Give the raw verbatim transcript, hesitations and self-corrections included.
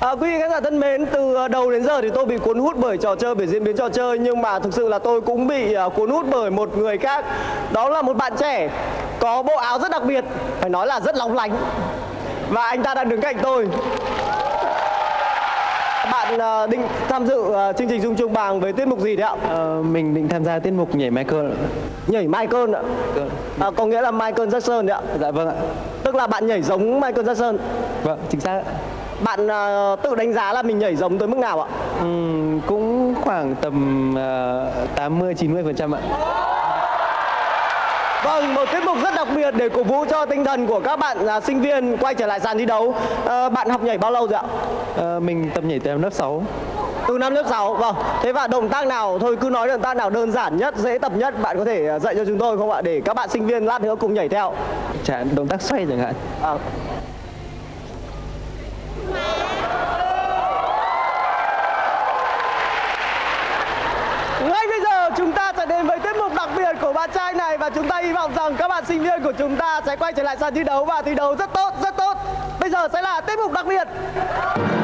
À, quý vị khán giả thân mến, từ đầu đến giờ thì tôi bị cuốn hút bởi trò chơi, bởi diễn biến trò chơi. Nhưng mà thực sự là tôi cũng bị cuốn hút bởi một người khác. Đó là một bạn trẻ có bộ áo rất đặc biệt, phải nói là rất lóng lánh. Và anh ta đang đứng cạnh tôi. Bạn uh, định tham dự uh, chương trình Dung Chuông Bàng với tiết mục gì đấy ạ? Ờ, mình định tham gia tiết mục nhảy Michael. Nhảy Michael ạ? À, có nghĩa là Michael Jackson đấy ạ? Dạ vâng ạ. Tức là bạn nhảy giống Michael Jackson? Vâng, chính xác ạ. Bạn uh, tự đánh giá là mình nhảy giống tới mức nào ạ? Uhm, cũng khoảng tầm uh, tám mươi chín mươi phần trăm ạ. Vâng, một tiết mục rất đặc biệt để cổ vũ cho tinh thần của các bạn uh, sinh viên quay trở lại sàn thi đấu. Uh, bạn học nhảy bao lâu rồi ạ? Uh, mình tập nhảy từ năm lớp sáu. Từ năm lớp sáu, vâng. Thế và động tác nào, thôi cứ nói động tác nào đơn giản nhất, dễ tập nhất, bạn có thể dạy cho chúng tôi không ạ? Để các bạn sinh viên lát nữa cùng nhảy theo. Chả động tác xoay chẳng hạn. À. Ngay bây giờ chúng ta sẽ đến với tiết mục đặc biệt của bạn trai này. Và chúng ta hy vọng rằng các bạn sinh viên của chúng ta sẽ quay trở lại sàn thi đấu và thi đấu rất tốt, rất tốt. Bây giờ sẽ là tiết mục đặc biệt.